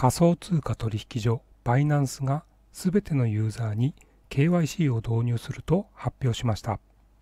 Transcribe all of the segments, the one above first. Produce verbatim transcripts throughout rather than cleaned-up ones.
仮想通貨取引所バイナンスがすべてのユーザーに ケーワイシー を導入すると発表しました。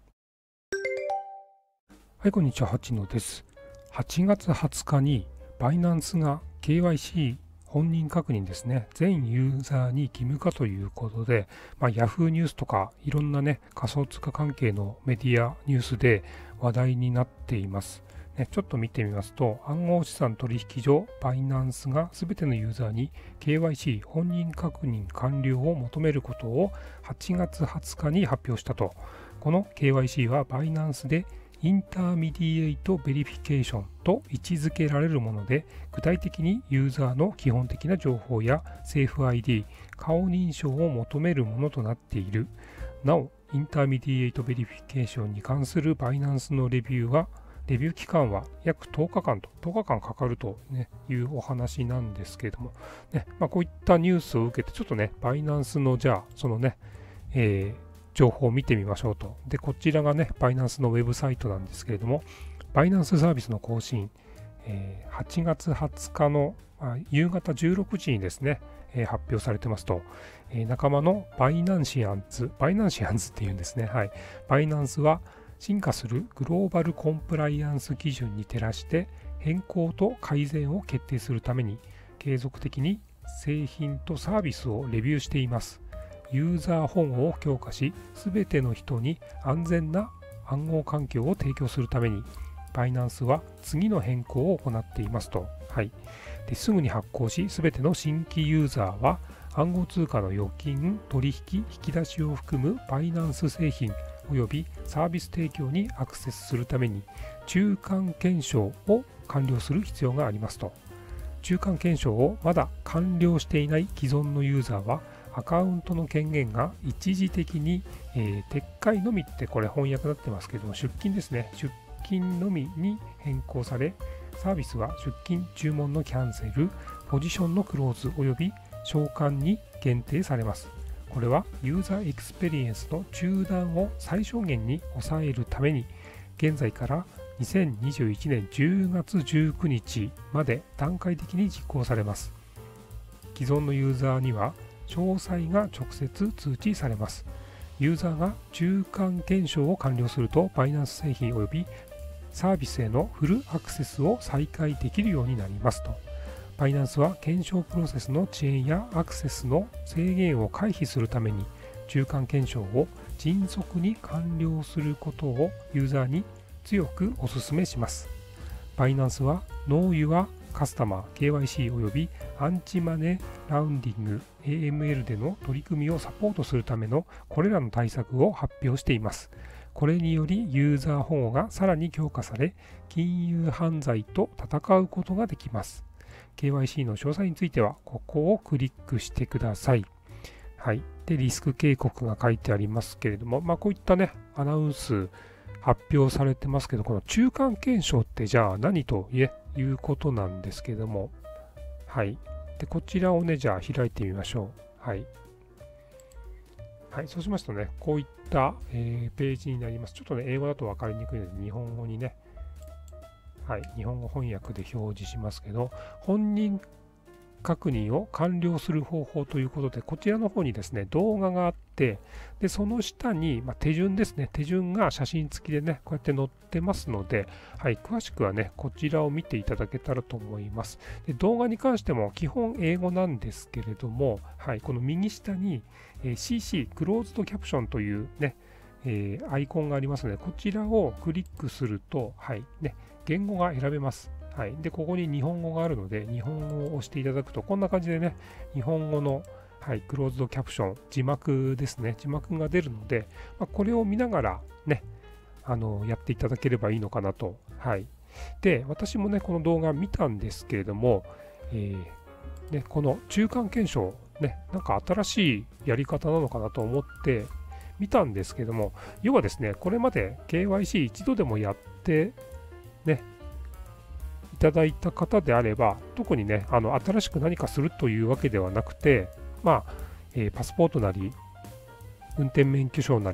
はい、こんにちは、八野です。はちがつはつかにバイナンスが ケーワイシー 本人確認ですね、全ユーザーに義務化ということで、まあ、Yahoo ニュースとかいろんなね、仮想通貨関係のメディア、ニュースで話題になっています。ね、ちょっと見てみますと、暗号資産取引所バイナンスがすべてのユーザーに ケーワイシー 本人確認完了を求めることをはちがつはつかに発表したと。この ケーワイシー はバイナンスでインターミディエイトベリフィケーションと位置づけられるもので、具体的にユーザーの基本的な情報やセーフ アイディー、顔認証を求めるものとなっている。なお、インターミディエイトベリフィケーションに関するバイナンスのレビューは、レビュー期間は約とおかかんと、とおかかんかかると、ね、いうお話なんですけれども、ねまあ、こういったニュースを受けて、ちょっとね、バイナンスのじゃあ、そのね、えー情報を見てみましょうと。で、こちらがね、バイナンスのウェブサイトなんですけれども、バイナンスサービスの更新、えー、はちがつはつかのあ夕方じゅうろくじにですね、えー、発表されてますと、えー、仲間のバイナンシアンズ、バイナンシアンズっていうんですね。はい。バイナンスは進化するグローバルコンプライアンス基準に照らして変更と改善を決定するために、継続的に製品とサービスをレビューしています。ユーザー保護を強化し、すべての人に安全な暗号環境を提供するために、バイナンスは次の変更を行っていますと。はい、ですぐに発行し、すべての新規ユーザーは暗号通貨の預金、取引、引き出しを含むバイナンス製品およびサービス提供にアクセスするために、中間検証を完了する必要がありますと。中間検証をまだ完了していない既存のユーザーは、アカウントの権限が一時的に、えー、撤回のみってこれ翻訳になってますけども、出金ですね。出金のみに変更され、サービスは出金、注文のキャンセル、ポジションのクローズおよび償還に限定されます。これはユーザーエクスペリエンスの中断を最小限に抑えるために、現在からにせんにじゅういちねんじゅうがつじゅうくにちまで段階的に実行されます。既存のユーザーには詳細が直接通知されます。ユーザーが中間検証を完了すると、バイナンス製品及びサービスへのフルアクセスを再開できるようになりますと。バイナンスは検証プロセスの遅延やアクセスの制限を回避するために、中間検証を迅速に完了することをユーザーに強くお勧めします。バイナンスは Know Your Customer、ケーワイシー およびアンチマネーラウンディング エーエムエル での取り組みをサポートするためのこれらの対策を発表しています。これによりユーザー保護がさらに強化され、金融犯罪と戦うことができます。ケーワイシー の詳細についてはここをクリックしてください。はい。で、リスク警告が書いてありますけれども、まあこういったね、アナウンス発表されてますけど、この中間検証ってじゃあ何ということなんですけども、はい。で、こちらをね、じゃあ開いてみましょう。はい。はい。そうしますとね、こういった、えー、ページになります。ちょっとね、英語だと分かりにくいので、日本語にね、はい。日本語翻訳で表示しますけど、本人確認を完了する方法ということで、こちらの方にですね、動画があって、で、その下に、まあ、手順ですね、手順が写真付きでね、こうやって載ってますので、はい、詳しくはね、こちらを見ていただけたらと思います。で、動画に関しても基本英語なんですけれども、はい、この右下に、えー、シーシー、クローズドキャプションというね、えー、アイコンがありますので、こちらをクリックすると、はい、ね、言語が選べます。はい、で、ここに日本語があるので、日本語を押していただくと、こんな感じでね、日本語の、はい、クローズドキャプション、字幕ですね、字幕が出るので、まあ、これを見ながらね、あの、やっていただければいいのかなと。はい。で、私もね、この動画見たんですけれども、えー、ね、この中間検証、ね、なんか新しいやり方なのかなと思って見たんですけども、要はですね、これまで ケーワイシー 一度でもやって、ね、いただいた方であれば、特にね、あの新しく何かするというわけではなくて、まあ、えー、パスポートなり、運転免許証なり、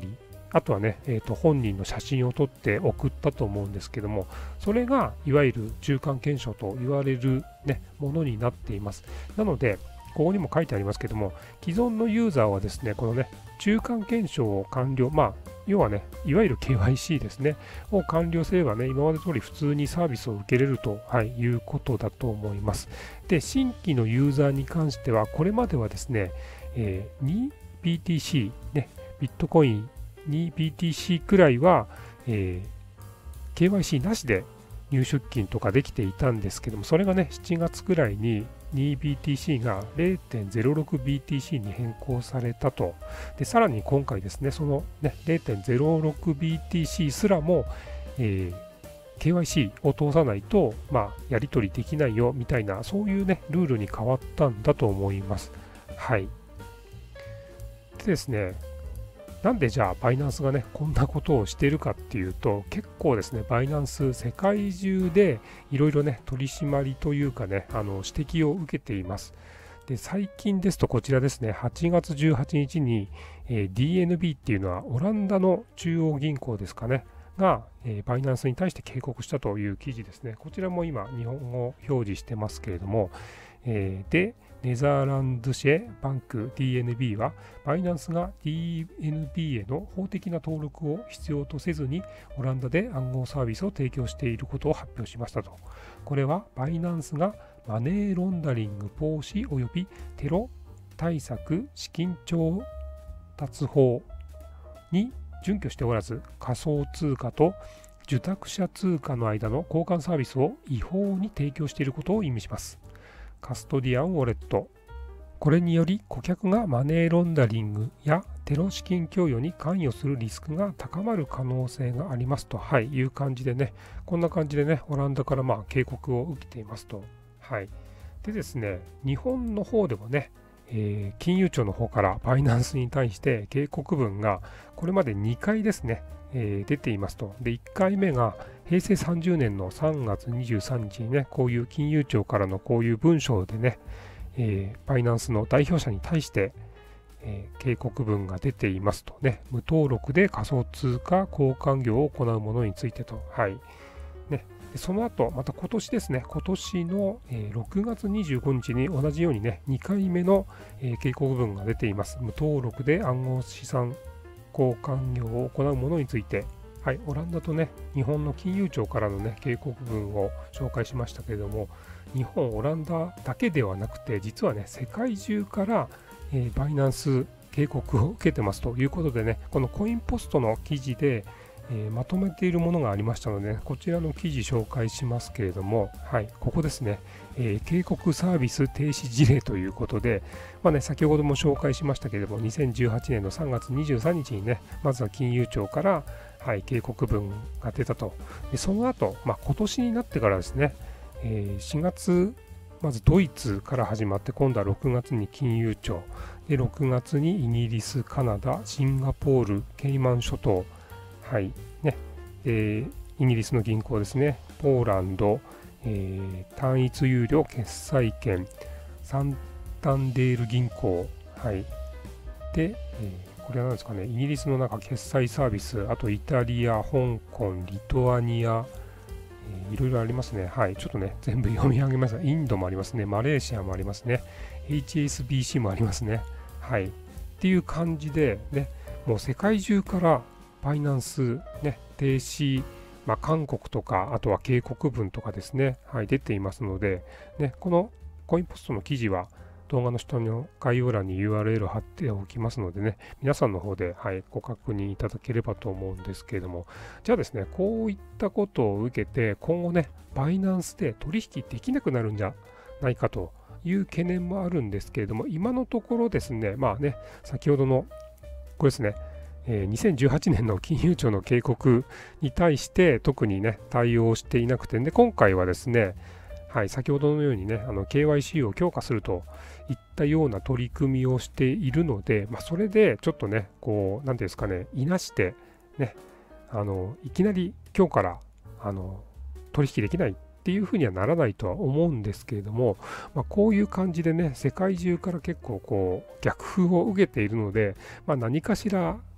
あとはね、えーと、本人の写真を撮って送ったと思うんですけども、それがいわゆる中間検証と言われる、ね、ものになっています。なので、ここにも書いてありますけども、既存のユーザーはですね、このね、中間検証を完了、まあ、要はね、いわゆる ケーワイシー ですね、を完了すればね、今まで通り普通にサービスを受けれると、はい、いうことだと思います。で、新規のユーザーに関しては、これまではですね、えー、にビーティーシー、ね、ビットコイン にビーティーシー くらいは、えー、ケーワイシー なしで入出金とかできていたんですけども、それがね、しちがつくらいに にビーティーシー が ゼロてんゼロろくビーティーシー に変更されたと。で、さらに今回ですね、その、ね、ゼロてんゼロろくビーティーシー すらも、えー、ケーワイシー を通さないと、まあ、やり取りできないよみたいな、そういうね、ルールに変わったんだと思います。はい。でですね、なんでじゃあバイナンスがねこんなことをしているかっていうと、結構ですねバイナンス世界中でいろいろね取り締まりというかね、あの指摘を受けています。で、最近ですとこちらですね、はちがつじゅうはちにちに、えー、ディーエヌビー っていうのはオランダの中央銀行ですかねが、えー、バイナンスに対して警告したという記事ですね。こちらも今日本語表示してますけれども、えー、でネザーランドシェバンク ディーエヌビー は、バイナンスが ディーエヌビー への法的な登録を必要とせずに、オランダで暗号サービスを提供していることを発表しましたと。これは、バイナンスがマネーロンダリング防止及びテロ対策資金調達法に準拠しておらず、仮想通貨と受託者通貨の間の交換サービスを違法に提供していることを意味します。カストディアンウォレット。これにより顧客がマネーロンダリングやテロ資金供与に関与するリスクが高まる可能性がありますと、はい、いう感じでね、こんな感じでね、オランダからまあ警告を受けていますと。はい。でですね、日本の方でもね、えー、金融庁の方からバイナンスに対して警告文がこれまでにかいですね、えー、出ていますと。で、いっかいめがへいせいさんじゅうねんのさんがつにじゅうさんにちにね、こういう金融庁からのこういう文章でね、えー、バイナンスの代表者に対して、えー、警告文が出ていますとね、無登録で仮想通貨交換業を行うものについてと。はい。ね、でその後、また今年ですね、今年の、えー、ろくがつにじゅうごにちに同じようにね、にかいめの、えー、警告文が出ています。無登録で暗号資産交換業を行うものについて、はい、オランダとね、日本の金融庁からのね、警告文を紹介しましたけれども、日本、オランダだけではなくて、実はね、世界中から、えー、バイナンス警告を受けてますということでね、このコインポストの記事で、えー、まとめているものがありましたので、ね、こちらの記事紹介しますけれども、はい、ここですね、えー、警告サービス停止事例ということで、まあね、先ほども紹介しましたけれども、にせんじゅうはちねんのさんがつにじゅうさんにちにね、まずは金融庁から、はい、警告文が出たと。で、その後、まあ、今年になってからですね、えー、しがつ、まずドイツから始まって、今度はろくがつに金融庁、でろくがつにイギリス、カナダ、シンガポール、ケイマン諸島、はいねえー、イギリスの銀行ですね、ポーランド、えー、単一有料決済権、サンタンデール銀行、はい、で、えー、これは何ですかね、イギリスの中決済サービス、あとイタリア、香港、リトアニア、いろいろありますね。はい。ちょっとね、全部読み上げます。インドもありますね。マレーシアもありますね。エイチエスビーシー もありますね。はい。っていう感じで、ね、もう世界中からバイナンス、ね、停止、まあ、韓国とか、あとは警告文とかですね、はい、出ていますので、ね、このコインポストの記事は、動画の下の概要欄に ユーアールエル 貼っておきますのでね、皆さんの方で、はい、ご確認いただければと思うんですけれども、じゃあですね、こういったことを受けて、今後ね、バイナンスで取引できなくなるんじゃないかという懸念もあるんですけれども、今のところですね、まあね、先ほどの、これですね、えー、にせんじゅうはちねんの金融庁の警告に対して特にね、対応していなくて、で、今回はですね、はい、先ほどのようにね、あの ケーワイシー を強化するといったような取り組みをしているので、まあ、それでちょっとね、こう、なんていうんですかね、いなして、ね、あの、いきなり今日から、あの、取引できないっていうふうにはならないとは思うんですけれども、まあ、こういう感じでね、世界中から結構こう、逆風を受けているので、まあ、何かしら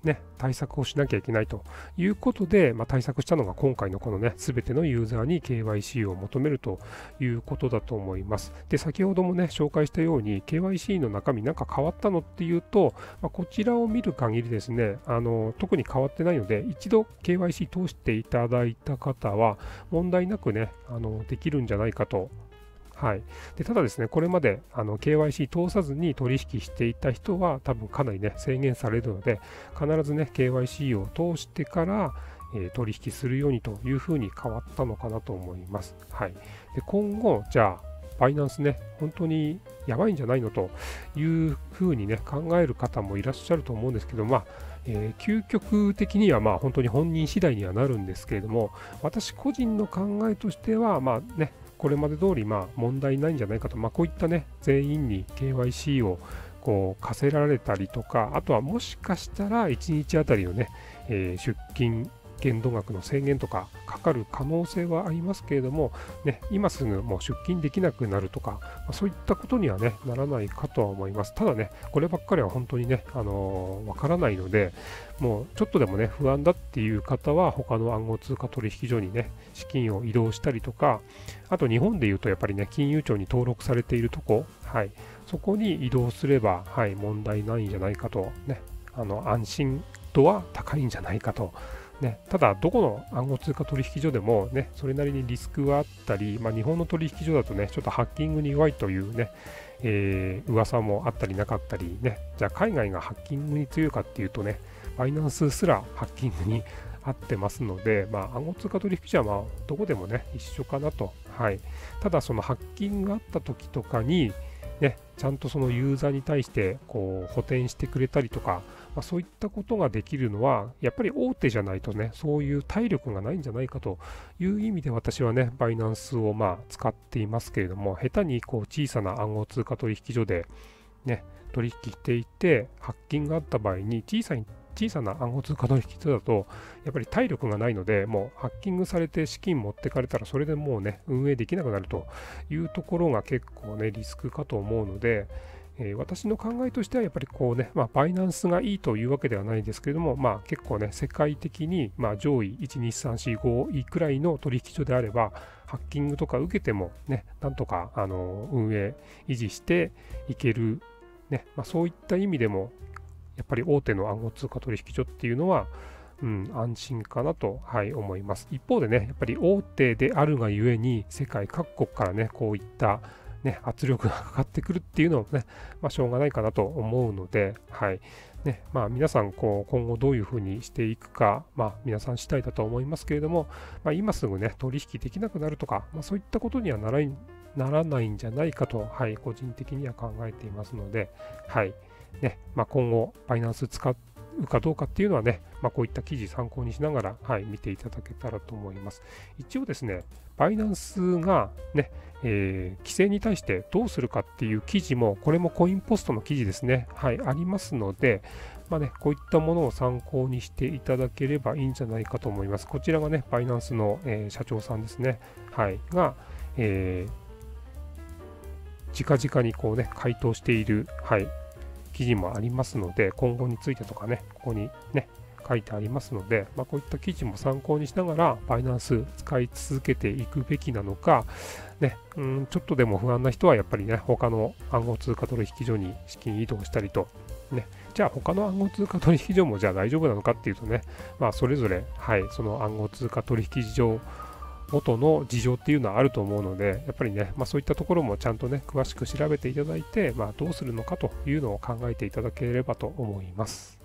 ね、対策をしなきゃいけないということで、まあ、対策したのが今回のこのね、すべてのユーザーに ケーワイシー を求めるということだと思います。で、先ほどもね、紹介したように ケーワイシー の中身なんか変わったのっていうと、まあ、こちらを見る限りですね、あの特に変わってないので、一度 ケーワイシー 通していただいた方は問題なくね、あのできるんじゃないかと。はい、でただですね、これまであの ケーワイシー 通さずに取引していた人は多分かなりね制限されるので、必ずね ケーワイシー を通してから、えー、取引するようにというふうに変わったのかなと思います。はい、で今後、じゃあ、バイナンスね、本当にやばいんじゃないのというふうにね考える方もいらっしゃると思うんですけど、まあえー、究極的にはまあ本当に本人次第にはなるんですけれども、私個人の考えとしては、まあね、これまで通りまあ問題ないんじゃないかと、まあ、こういったね、全員に ケーワイシー をこう課せられたりとか、あとはもしかしたらいちにちあたりのね、えー、出金限度額の制限とかかかる可能性はありますけれども、ね、今すぐもう出金できなくなるとか、まあ、そういったことには、ね、ならないかとは思います。ただね、こればっかりは本当にね、あのー、わからないので、もうちょっとでもね、不安だっていう方は、他の暗号通貨取引所にね、資金を移動したりとか、あと日本でいうとやっぱりね、金融庁に登録されているとこ、はい、そこに移動すれば、はい、問題ないんじゃないかと、ね、あの安心度は高いんじゃないかと。ね、ただ、どこの暗号通貨取引所でも、ね、それなりにリスクはあったり、まあ、日本の取引所だとね、ちょっとハッキングに弱いというね、えー、噂もあったりなかったりね、じゃあ海外がハッキングに強いかっていうとね、バイナンスすらハッキングに合ってますので、まあ、暗号通貨取引所はまあどこでもね、一緒かなと。はい、ただ、そのハッキングがあった時とかに、ね、ちゃんとそのユーザーに対してこう補填してくれたりとか、まあ、そういったことができるのは、やっぱり大手じゃないとね、そういう体力がないんじゃないかという意味で私はね、バイナンスをまあ使っていますけれども、下手にこう小さな暗号通貨取引所で、ね、取引していて、ハッキングがあった場合に小さい小さな暗号通貨取引所だと、やっぱり体力がないので、もうハッキングされて資金持ってかれたら、それでもうね、運営できなくなるというところが結構ね、リスクかと思うので、えー、私の考えとしてはやっぱりこうね、まあ、バイナンスがいいというわけではないですけれども、まあ、結構ね、世界的にまあ上位いち、に、さん、よん、ごいくらいの取引所であれば、ハッキングとか受けてもね、なんとかあの運営維持していける、ね、まあ、そういった意味でも、やっぱり大手の暗号通貨取引所っていうのは、うん、安心かなと、はい、思います。一方でね、やっぱり大手であるがゆえに、世界各国からね、こういったね、圧力がかかってくるっていうのもね、まあ、しょうがないかなと思うので、はい。ね、まあ、皆さん、こう、今後どういうふうにしていくか、まあ、皆さん次第だと思いますけれども、まあ、今すぐね、取引できなくなるとか、まあ、そういったことにはならならないんじゃないかと、はい、個人的には考えていますので、はい。ね、まあ、今後、バイナンス使うかどうかっていうのはね、まあ、こういった記事参考にしながら、はい、見ていただけたらと思います。一応ですね、バイナンスがね、えー、規制に対してどうするかっていう記事も、これもコインポストの記事ですね、はい、ありますので、まあね、こういったものを参考にしていただければいいんじゃないかと思います。こちらがね、バイナンスの、えー、社長さんですね、はい、が、えー、直々にこうね、回答している、はい、記事もありますので、今後についてとかね、ここにね、書いてありますので、まあ、こういった記事も参考にしながら、バイナンス使い続けていくべきなのか、ね、うん、ちょっとでも不安な人はやっぱりね、他の暗号通貨取引所に資金移動したりと、ね、じゃあ他の暗号通貨取引所もじゃあ大丈夫なのかっていうとね、まあ、それぞれ、はい、その暗号通貨取引所元の事情っていうのはあると思うので、やっぱりね、まあ、そういったところもちゃんとね、詳しく調べていただいて、まあ、どうするのかというのを考えていただければと思います。